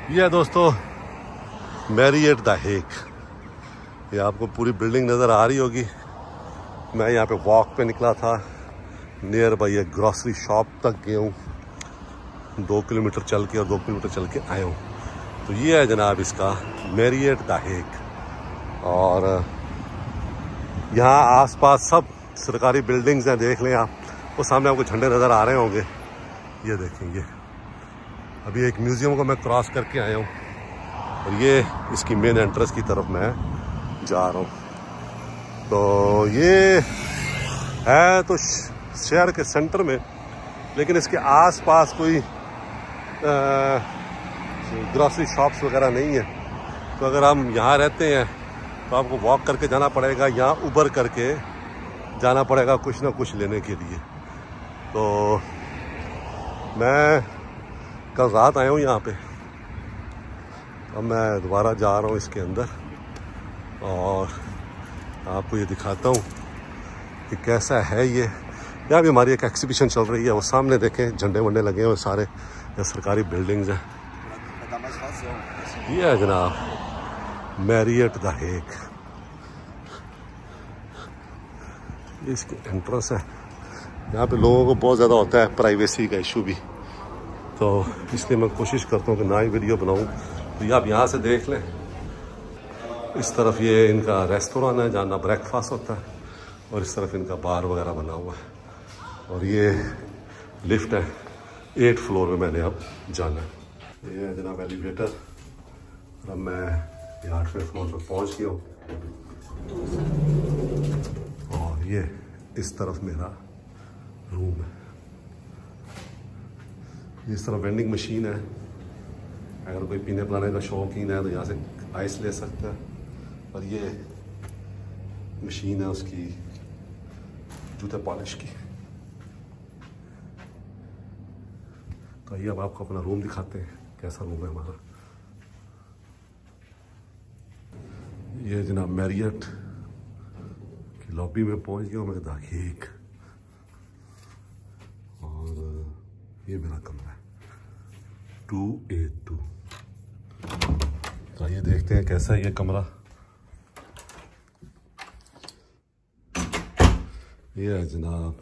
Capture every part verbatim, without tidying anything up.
ये है दोस्तों मैरियट द हेग। ये आपको पूरी बिल्डिंग नज़र आ रही होगी। मैं यहाँ पे वॉक पे निकला था, नियर बाई एक ग्रॉसरी शॉप तक गया हूँ, दो किलोमीटर चल के और दो किलोमीटर चल के आया हूँ। तो ये है जनाब इसका मैरियट द हेग। और यहाँ आसपास सब सरकारी बिल्डिंग्स हैं, देख लें आप। वो सामने आपको झंडे नज़र आ रहे होंगे, ये देखेंगे। अभी एक म्यूज़ियम को मैं क्रॉस करके आया हूँ और ये इसकी मेन एंट्रेंस की तरफ मैं जा रहा हूँ। तो ये है तो शहर के सेंटर में, लेकिन इसके आसपास कोई ग्रॉसरी शॉप्स वगैरह नहीं है। तो अगर हम यहाँ रहते हैं तो आपको वॉक करके जाना पड़ेगा या उबर करके जाना पड़ेगा कुछ ना कुछ लेने के लिए। तो मैं कल रात आया हूँ यहाँ पे, अब मैं दोबारा जा रहा हूँ इसके अंदर और आपको ये दिखाता हूँ कि कैसा है। ये यहाँ भी हमारी एक एग्जीबिशन चल रही है, वो सामने देखें झंडे वंडे लगे हुए सारे, ये सरकारी बिल्डिंग्स हैं। ये है जनाब मैरियट द हेग, इसकी एंट्रेंस है। यहाँ पे लोगों को बहुत ज़्यादा होता है प्राइवेसी का इशू भी, तो इसलिए मैं कोशिश करता हूँ कि ना ही वीडियो बनाऊँ। तो ये आप यहाँ से देख लें, इस तरफ ये इनका रेस्टोरेंट है जहाँ ना ब्रेकफास्ट होता है, और इस तरफ इनका बार वगैरह बना हुआ है। और ये लिफ्ट है, एट फ्लोर में मैंने अब जाना है। ये है जनाब एलिवेटर, और अब मैं ये आठवें फ्लोर पर पहुँच गया हूँ। और ये इस तरफ मेरा रूम है। इस तरफ वेंडिंग मशीन है, अगर कोई पीने पिलाने का शौकीन है तो यहाँ से आइस ले सकता है। और ये मशीन है उसकी जूते पॉलिश की। तो आइए अब आपको अपना रूम दिखाते हैं, कैसा रूम है हमारा। ये जनाब मैरियट की लॉबी में पहुंच गया हूँ मैं, द हेग। और ये मेरा कमरा है टू एट टू। तो आइए देखते हैं कैसा है ये कमरा। ये है जनाब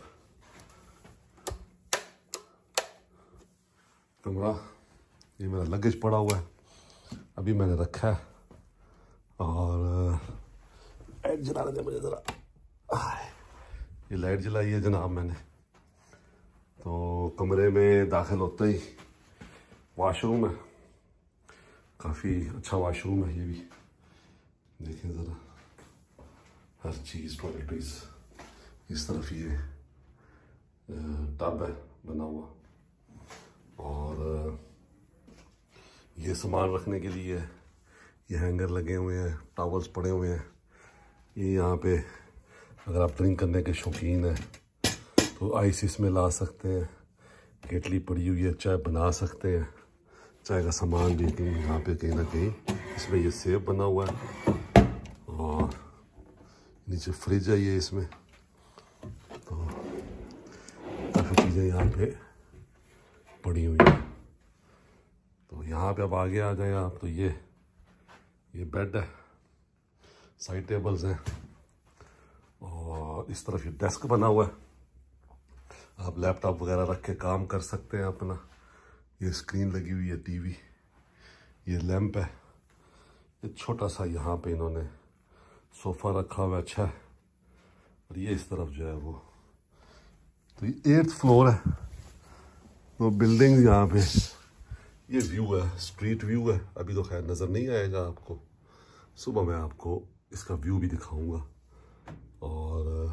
कमरा, ये मेरा लगेज पड़ा हुआ है, अभी मैंने रखा है। और लाइट जला दे मुझे ज़रा, ये लाइट जलाई है जनाब मैंने। तो कमरे में दाखिल होते ही वॉशरूम है, काफ़ी अच्छा वॉशरूम है ये भी, देखें ज़रा, हर चीज़ टॉयलेटरीज। इस तरफ ये टब है बना हुआ, और ये सामान रखने के लिए ये हैंगर लगे हुए हैं, टॉवल्स पड़े हुए हैं। ये यहाँ पे अगर आप ड्रिंक करने के शौकीन हैं तो आइस इसमें ला सकते हैं। केटली पड़ी हुई है, चाय बना सकते हैं, चाय का सामान भी कहीं यहाँ पे कहीं ना कहीं इसमें ये सेब बना हुआ है। और नीचे फ्रिज है ये इसमें, तो काफ़ी चीज़ें यहाँ पे पड़ी हुई हैं। तो यहाँ पे अब आगे आ जाए आप, तो ये ये बेड है, साइड टेबल्स हैं, और इस तरफ ये डेस्क बना हुआ है, आप लैपटॉप वगैरह रख के काम कर सकते हैं अपना। ये स्क्रीन लगी हुई है, टीवी, ये लैंप है। ये छोटा सा यहाँ पे इन्होंने सोफ़ा रखा हुआ है, अच्छा है। और ये इस तरफ जो है वो, तो ये एट्थ फ्लोर है। तो बिल्डिंग यहाँ पे ये व्यू है, स्ट्रीट व्यू है। अभी तो खैर नज़र नहीं आएगा आपको, सुबह मैं आपको इसका व्यू भी दिखाऊंगा। और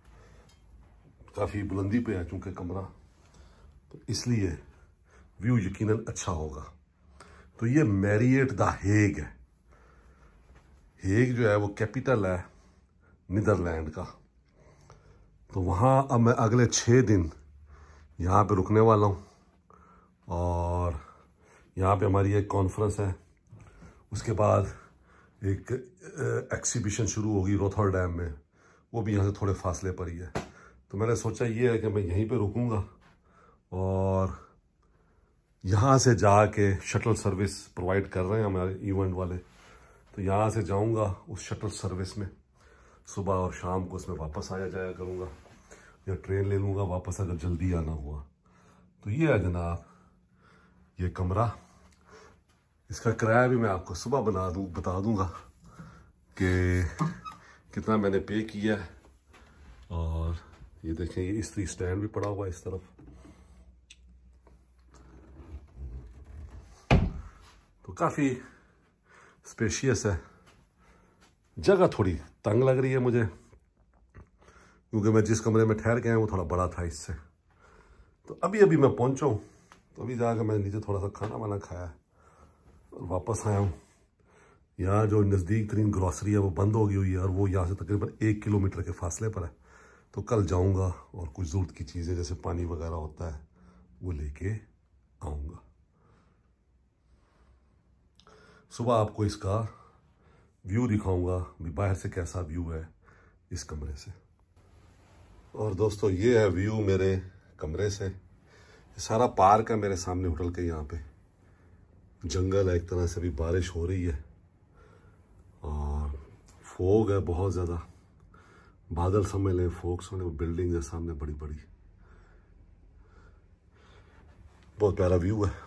काफ़ी बुलंदी पे है चूँकि कमरा, तो इसलिए व्यू यकीनन अच्छा होगा। तो ये मैरियट द हेग है। हेग जो है वो कैपिटल है नीदरलैंड का। तो वहाँ अब मैं अगले छः दिन यहाँ पे रुकने वाला हूँ, और यहाँ पे हमारी एक कॉन्फ्रेंस है। उसके बाद एक एग्जीबिशन शुरू होगी रोथरडैम में, वो भी यहाँ से थोड़े फासले पर ही है। तो मैंने सोचा ये है कि मैं यहीं पे रुकूँगा और यहाँ से जाके शटल सर्विस प्रोवाइड कर रहे हैं हमारे इवेंट वाले, तो यहाँ से जाऊँगा उस शटल सर्विस में, सुबह और शाम को उसमें वापस आया जाया करूँगा, या ट्रेन ले लूँगा वापस अगर जल्दी आना हुआ। तो ये है जनाब ये कमरा। इसका किराया भी मैं आपको सुबह बना दूँ बता दूँगा कि कितना मैंने पे किया है। और ये देखें, ये इस्त्री स्टैंड भी पड़ा हुआ है इस तरफ, तो काफ़ी स्पेशियस है। जगह थोड़ी तंग लग रही है मुझे, क्योंकि मैं जिस कमरे में ठहर गया हूँ वो थोड़ा बड़ा था इससे। तो अभी अभी मैं पहुँचा हूँ, तो अभी जाकर मैं नीचे थोड़ा सा खाना वाना खाया और वापस आया हूँ। यहाँ जो नज़दीक तरीन ग्रॉसरी है वो बंद हो गई हुई है, और वो यहाँ से तकरीबन एक किलोमीटर के फासले पर है। तो कल जाऊँगा और कुछ ज़रूरत की चीज़ें जैसे पानी वगैरह होता है वो लेके आऊँगा। सुबह आपको इसका व्यू दिखाऊंगा भी बाहर से कैसा व्यू है इस कमरे से। और दोस्तों ये है व्यू मेरे कमरे से। सारा पार्क है मेरे सामने होटल के, यहाँ पे जंगल है एक तरह से, अभी बारिश हो रही है और फोग है बहुत ज़्यादा, बादल समझ लें, फोग समझ लें, बिल्डिंग है सामने बड़ी बड़ी, बहुत प्यारा व्यू है।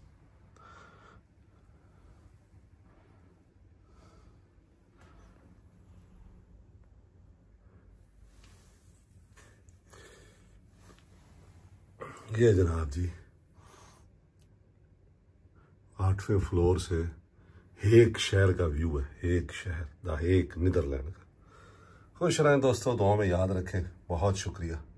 ये जनाब जी आठवें फ्लोर से हेग शहर का व्यू है, हेग शहर द हेग नीदरलैंड का। खुश रहें दोस्तों, दुआ में याद रखें। बहुत शुक्रिया।